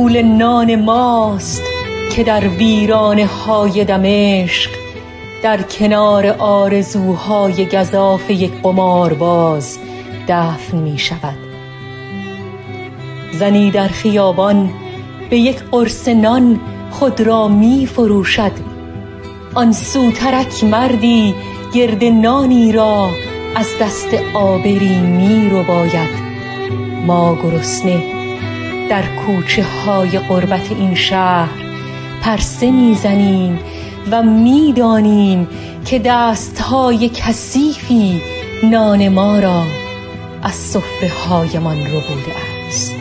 پول نان ماست که در ویرانه های دمشق در کنار آرزوهای گزاف یک قمارباز دفن می شود. زنی در خیابان به یک قرص نان خود را می فروشد. آن سوترک مردی گرد نانی را از دست آبری می رو باید. ما گرسنه در کوچه های غربت این شهر پرسه می زنیم و می دانیم که دستهای کثیفی نان ما را از سفره هایمان ربوده است.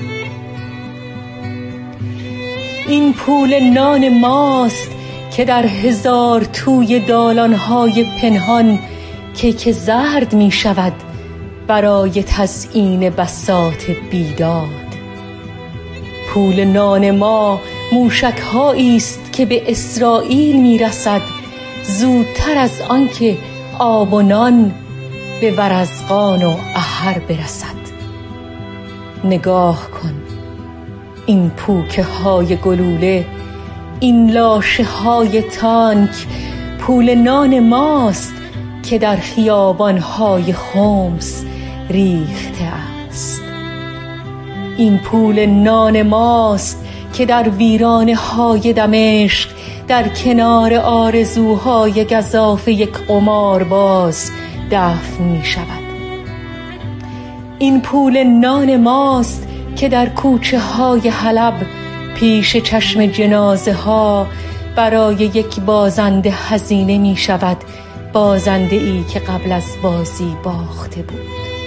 این پول نان ماست که در هزار توی دالانهای پنهان کیک زرد می شود برای تزیین بساط بیداد. پول نان ما موشک‌هایی است که به اسرائیل می رسد زودتر از آنکه آب و نان به ورزقان و احر برسد. نگاه کن، این پوکه های گلوله، این لاشه های تانک پول نان ماست که در خیابان های خمس ریخته است. این پول نان ماست که در ویرانه های دمشق در کنار آرزوهای گزاف یک قمارباز دفن می شود. این پول نان ماست که در کوچه های حلب پیش چشم جنازه ها برای یک بازنده هزینه می شود، بازنده ای که قبل از بازی باخته بود.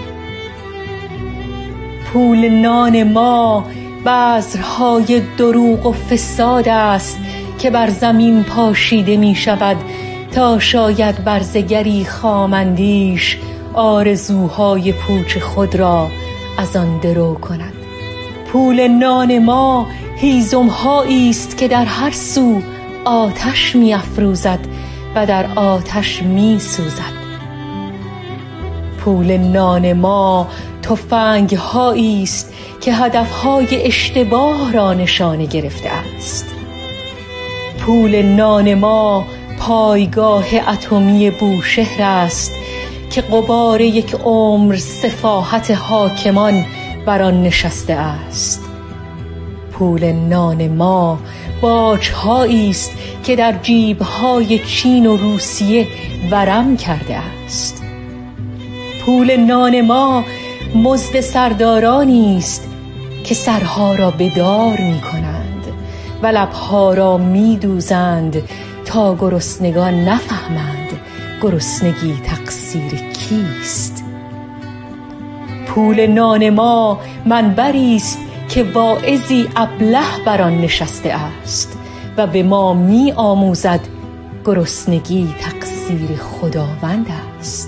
پول نان ما بذرهای دروغ و فساد است که بر زمین پاشیده می شود تا شاید برزگری خامندیش آرزوهای پوچ خود را از آن درو کند. پول نان ما هیزم‌هایی است که در هر سو آتش می افروزد و در آتش می سوزد. پول نان ما تفنگ‌هایی است که هدفهای اشتباه را نشانه گرفته است. پول نان ما پایگاه اتمی بوشهر است که غبار یک عمر سفاهت حاکمان بر آن نشسته است. پول نان ما باج‌هایی است که در جیب‌های چین و روسیه ورم کرده است. پول نان ما مزد سردارانی است که سرها را به دار می کنند و لبها را می دوزند تا گرسنگان نفهمند گرسنگی تقصیر کیست. پول نان ما منبری است که واعظی ابله بر آن نشسته است و به ما می آموزد گرسنگی تقصیر خداوند است.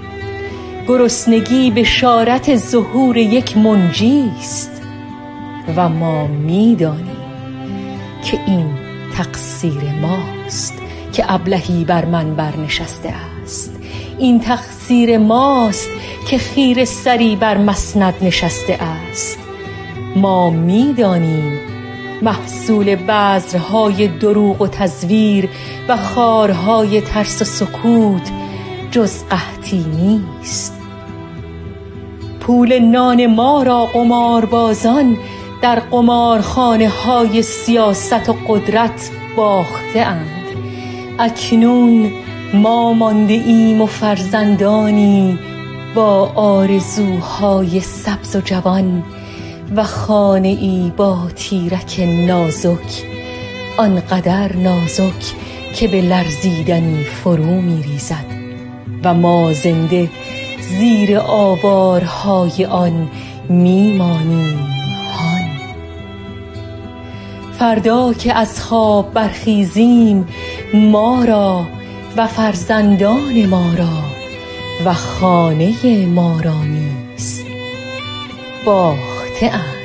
گرسنگی بشارت ظهور یک منجی است و ما می دانیم که این تقصیر ماست که ابلهی بر منبر نشسته است. این تقصیر ماست که خیره سری بر مسند نشسته است. ما می دانیم محصول بذرهای دروغ و تزویر و خارهای ترس و سکوت جز قحطی نیست. پول نان ما را قماربازان در قمارخانه های سیاست و قدرت باخته اند. اکنون ما مانده ایم و فرزندانی با آرزوهای سبز و جوان و خانه ای با تیرک نازک، آنقدر نازک که به لرزیدنی فرو می ریزد و ما زنده زیر آوارهای آن می مانیم. هان فردا که از خواب برخیزیم ما را و فرزندان ما را و خانه ما را نیز باخته اند.